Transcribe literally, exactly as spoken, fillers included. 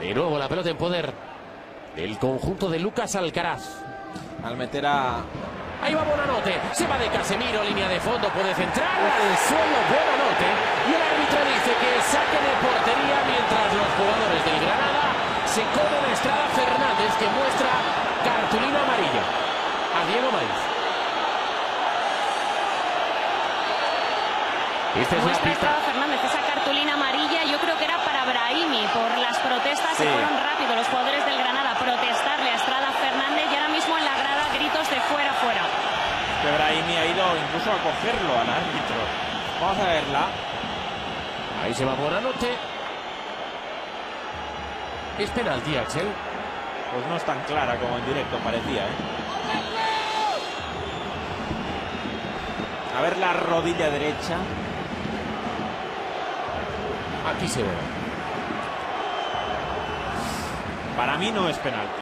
De nuevo la pelota en poder del conjunto de Lucas Alcaraz. Al meter a... Ahí va Buonanotte, se va de Casemiro, línea de fondo, puede centrar al suelo Buonanotte. Y el árbitro dice que saque de portería mientras los jugadores del Granada se comen a Estrada Fernández, que muestra cartulina amarilla a Diego Maiz. Esta es la Muestra pista. Estrada Fernández esa cartulina amarilla, yo creo que era para Brahimi, por las protestas. Sí. Se fueron rápido los jugadores del Granada a protestarle a Estrada Fernández y ahora mismo en la grada gritos de fuera, fuera. Que Brahimi ha ido incluso a cogerlo al árbitro. Vamos a verla. Ahí se va Buonanotte. Es penalti, Axel. Pues no es tan clara como en directo parecía, ¿eh? A ver la rodilla derecha. Aquí se ve. Para mí no es penalti.